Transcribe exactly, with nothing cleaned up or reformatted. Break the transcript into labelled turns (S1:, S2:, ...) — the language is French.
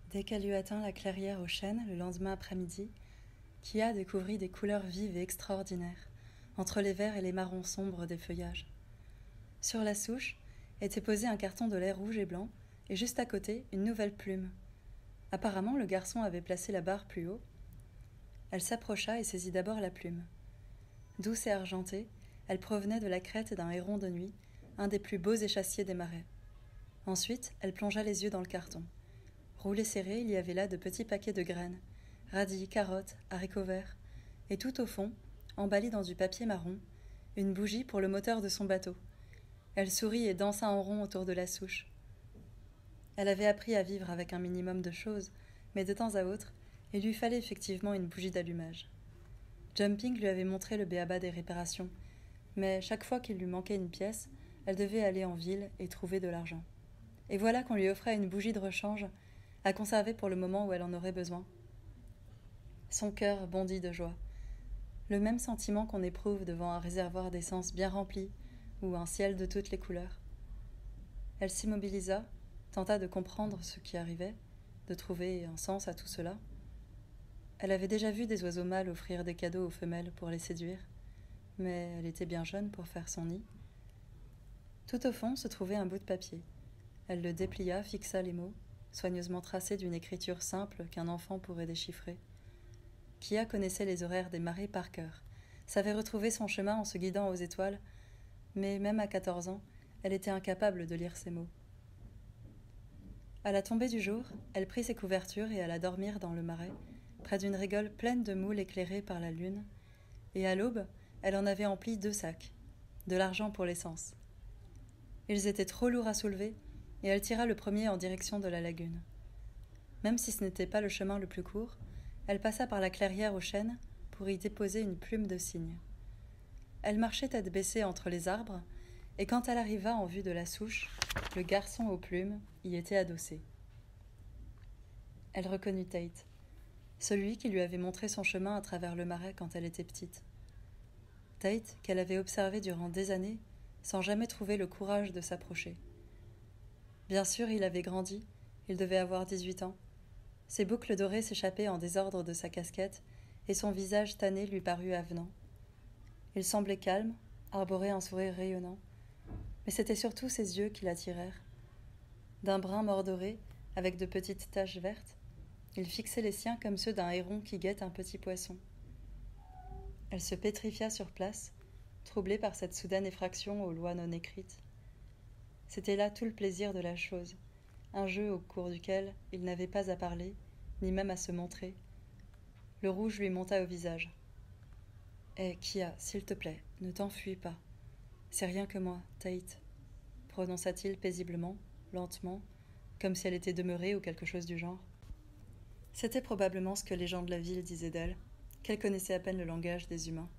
S1: Dès qu'elle eut atteint la clairière aux chênes le lendemain après-midi, Kia découvrit des couleurs vives et extraordinaires, entre les verts et les marrons sombres des feuillages. Sur la souche était posé un carton de lait rouge et blanc, et juste à côté, une nouvelle plume. Apparemment, le garçon avait placé la barre plus haut. Elle s'approcha et saisit d'abord la plume. Douce et argentée, elle provenait de la crête d'un héron de nuit, un des plus beaux échassiers des marais. Ensuite, elle plongea les yeux dans le carton. Roulés serrés, il y avait là de petits paquets de graines, radis, carottes, haricots verts, et tout au fond, emballée dans du papier marron, une bougie pour le moteur de son bateau. Elle sourit et dansa en rond autour de la souche. Elle avait appris à vivre avec un minimum de choses, mais de temps à autre, il lui fallait effectivement une bougie d'allumage. Jumping lui avait montré le b.a.-ba des réparations, mais chaque fois qu'il lui manquait une pièce, elle devait aller en ville et trouver de l'argent. Et voilà qu'on lui offrait une bougie de rechange, à conserver pour le moment où elle en aurait besoin. Son cœur bondit de joie. Le même sentiment qu'on éprouve devant un réservoir d'essence bien rempli ou un ciel de toutes les couleurs. Elle s'immobilisa, tenta de comprendre ce qui arrivait, de trouver un sens à tout cela. Elle avait déjà vu des oiseaux mâles offrir des cadeaux aux femelles pour les séduire, mais elle était bien jeune pour faire son nid. Tout au fond se trouvait un bout de papier. Elle le déplia, fixa les mots, soigneusement tracés d'une écriture simple qu'un enfant pourrait déchiffrer. Kia connaissait les horaires des marées par cœur, savait retrouver son chemin en se guidant aux étoiles, mais même à quatorze ans, elle était incapable de lire ces mots. À la tombée du jour, elle prit ses couvertures et alla dormir dans le marais, près d'une rigole pleine de moules éclairées par la lune, et à l'aube, elle en avait empli deux sacs, de l'argent pour l'essence. Ils étaient trop lourds à soulever, et elle tira le premier en direction de la lagune. Même si ce n'était pas le chemin le plus court, elle passa par la clairière aux chênes pour y déposer une plume de cygne. Elle marchait tête baissée entre les arbres, et quand elle arriva en vue de la souche, le garçon aux plumes y était adossé. Elle reconnut Tate, celui qui lui avait montré son chemin à travers le marais quand elle était petite. Tate, qu'elle avait observé durant des années, sans jamais trouver le courage de s'approcher. Bien sûr, il avait grandi, il devait avoir dix-huit ans. Ses boucles dorées s'échappaient en désordre de sa casquette, et son visage tanné lui parut avenant. Il semblait calme, arborait un sourire rayonnant, mais c'était surtout ses yeux qui l'attirèrent. D'un brun mordoré, avec de petites taches vertes, il fixait les siens comme ceux d'un héron qui guette un petit poisson. Elle se pétrifia sur place, troublée par cette soudaine effraction aux lois non écrites. C'était là tout le plaisir de la chose, un jeu au cours duquel il n'avait pas à parler, ni même à se montrer. Le rouge lui monta au visage. « Eh, Kia, s'il te plaît, ne t'enfuis pas. C'est rien que moi, Tate, » prononça-t-il paisiblement, lentement, comme si elle était demeurée ou quelque chose du genre. C'était probablement ce que les gens de la ville disaient d'elle, qu'elle connaissait à peine le langage des humains.